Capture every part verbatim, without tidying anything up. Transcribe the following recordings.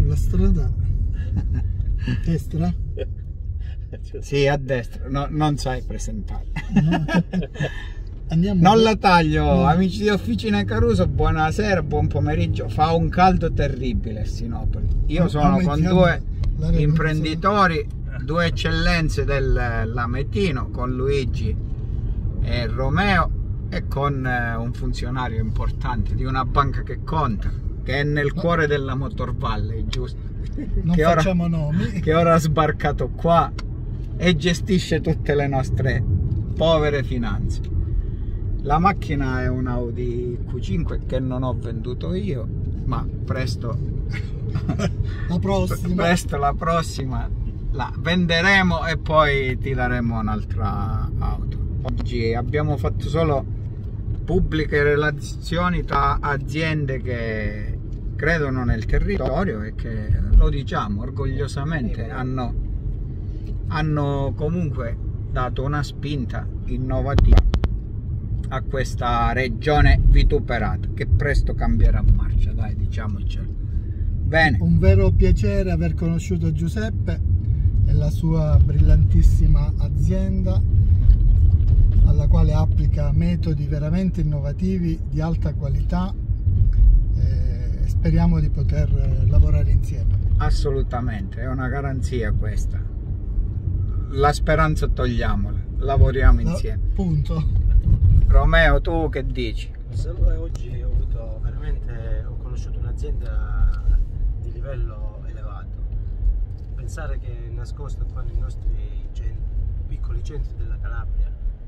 la strada a destra? Sì, a destra, no, non sai presentare. No. Andiamo Non a... la taglio, no. Amici di Officina Caruso, buonasera, buon pomeriggio. Fa un caldo terribile a Sinopoli. Io sono con due imprenditori, due eccellenze del Lametino, con Luigi e Romeo, e con un funzionario importante di una banca che conta, che è nel cuore della Motor Valley, giusto? Non che facciamo ora, nomi. Che ora ha sbarcato qua e gestisce tutte le nostre povere finanze. La macchina è un Audi Q cinque che non ho venduto io, ma presto la prossima presto la prossima la venderemo e poi ti daremo un'altra auto. Oggi abbiamo fatto solo pubbliche relazioni tra aziende che credono nel territorio e che, lo diciamo orgogliosamente, hanno, hanno comunque dato una spinta innovativa a questa regione vituperata, che presto cambierà marcia, dai, diciamocelo. Bene. Un vero piacere aver conosciuto Giuseppe e la sua brillantissima azienda, alla quale applica metodi veramente innovativi di alta qualità, e speriamo di poter lavorare insieme. Assolutamente, è una garanzia questa. La speranza togliamola, lavoriamo insieme. No, punto. Romeo, tu che dici? Oggi ho avuto veramente, ho conosciuto un'azienda di livello elevato. Pensare che è nascosto qua nei nostri centri, piccoli centri della Calabria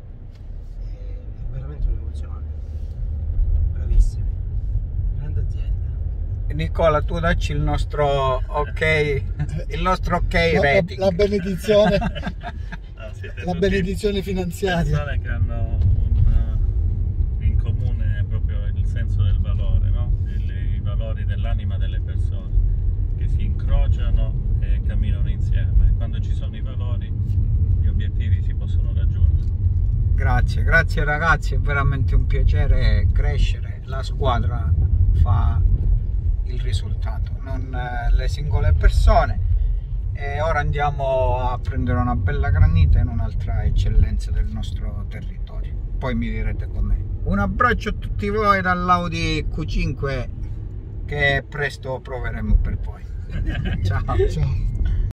è veramente un'emozione. Bravissimi, grande azienda. Nicola, tu dacci il nostro ok, il nostro ok rating. La, la benedizione, no, la benedizione finanziaria. Che hanno in comune proprio il senso del valore, no? I, i valori dell'anima delle persone che si incrociano e camminano insieme. Quando ci sono i valori, gli obiettivi si possono raggiungere. Grazie, grazie ragazzi, è veramente un piacere crescere. La squadra fa il risultato, non le singole persone. E ora andiamo a prendere una bella granita in un'altra eccellenza del nostro territorio. Poi mi direte com'è. Un abbraccio a tutti voi dall'Audi Q cinque che presto proveremo per voi. Ciao. Ciao.